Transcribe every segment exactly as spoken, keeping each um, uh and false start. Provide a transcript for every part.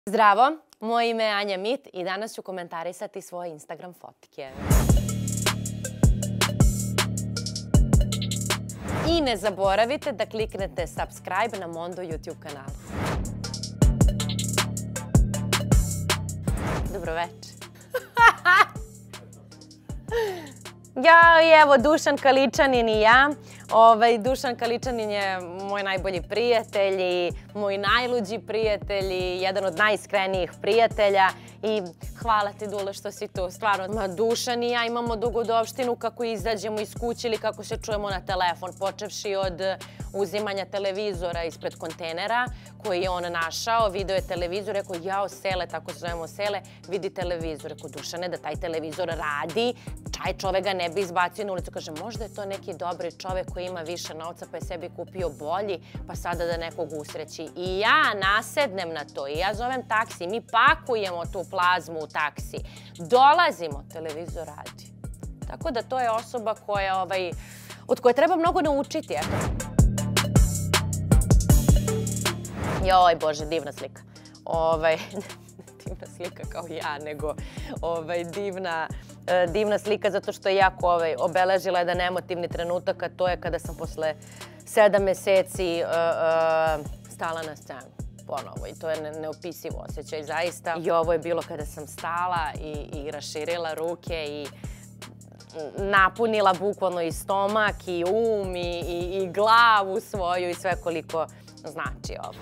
Zdravo, moje ime je Anja Mit i danas ću komentarisati svoje Instagram fotke. I ne zaboravite da kliknete subscribe na Mondo YouTube kanal. Dobro večer. Ja i evo Dušan Kaličanin i ja. Dušan Kaličanin je moj najbolji prijatelj i moj najluđi prijatelj i jedan od najiskrenijih prijatelja. I hvala ti, Dule, što si tu. Stvarno, Dušan i ja imamo dugodovštinu kako izađemo iz kuće ili kako se čujemo na telefon. Počevši od uzimanja televizora ispred kontejnera koji je on našao, video je televizor, rekao jao Sele, tako se zovemo Sele, vidi televizor. Rekao Dušane da taj televizor radi, taj čovek ga ne bi izbacio na ulicu. Kaže možda je to neki dobri čovek koji ima više novca pa je sebi kupio bolji pa sada da nekog usreći. I ja nasednem na to i ja zovem taksi, mi pakujemo tu plazmu u taksi, dolazimo, televizor radi. Tako da to je osoba koja, od koje treba mnogo naučiti. Joj Bože, divna slika. Divna slika kao ja, nego divna slika zato što je jako obeležila jedan emotivni trenutak, a to je kada sam posle sedam meseci stala na scenu ponovo i to je neopisiv osjećaj zaista. I ovo je bilo kada sam stala i raširila ruke i napunila bukvalno i stomak i um i glavu svoju i sve koliko znači ovo.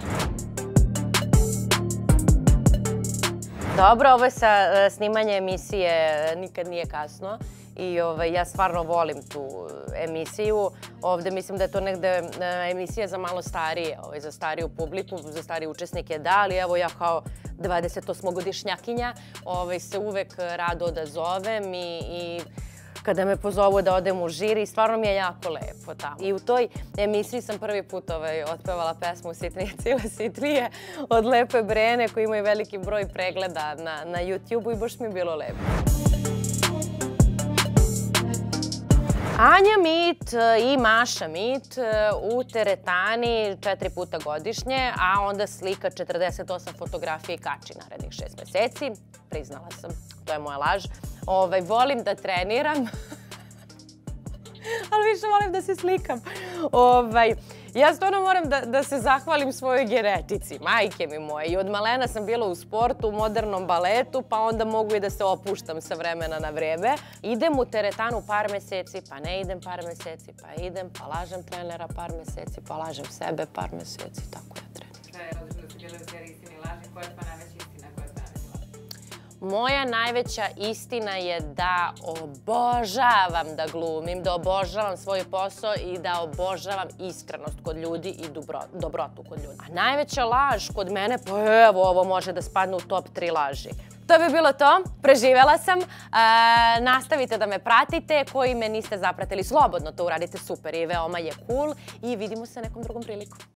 Dobro, ovo je sa snimanje emisije Nikad nije kasno i ja stvarno volim tu emisiju. Ovde mislim da je to negde emisija za malo starije, za stariju publiku, za starije učesnike da, ali evo ja kao dvadesetosmogodišnjakinja se uvek rado odazovem i kada me pozovu da odem u žiri, stvarno mi je jako lepo tamo. I u toj emisiji sam prvi put otpevala pesmu Sitnije cile sitnije od Lepe Brene koji imaju veliki broj pregleda na YouTube-u i baš mi je bilo lepo. Anja Mit i Maša Mit u teretani četiri puta godišnje, a onda slika četrdeset osam fotografija i kači narednih šest meseci. Priznala sam, to je moja laž. Volim da treniram, ali više volim da se slikam. Ja stvarno moram da se zahvalim svojoj genetici, majke mi moje. I od malena sam bila u sportu, u modernom baletu, pa onda mogu i da se opuštam sa vremena na vreme. Idem u teretanu par meseci, pa ne idem par meseci, pa idem, pa lažem trenera par meseci, pa lažem sebe par meseci, tako ja treniram. Šta je različno da ste bile u seriji Istini i laži? Koja je tvoja najveća istina, koja je tvoja najveća laž? Moja najveća istina je da obožavam da glumim, da obožavam svoj posao i da obožavam iskrenost kod ljudi i dobrotu kod ljudi. A najveća laž kod mene, pa evo, ovo može da spadne u top tri laži. To bi bilo to, preživela sam, nastavite da me pratite, koji me niste zapratili, slobodno to uradite, super i veoma je cool i vidimo se nekom drugom prilikom.